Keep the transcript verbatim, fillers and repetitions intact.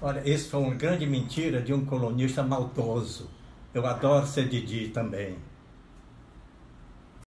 Olha, isso foi uma grande mentira de um colunista maldoso. Eu adoro ser Didi também.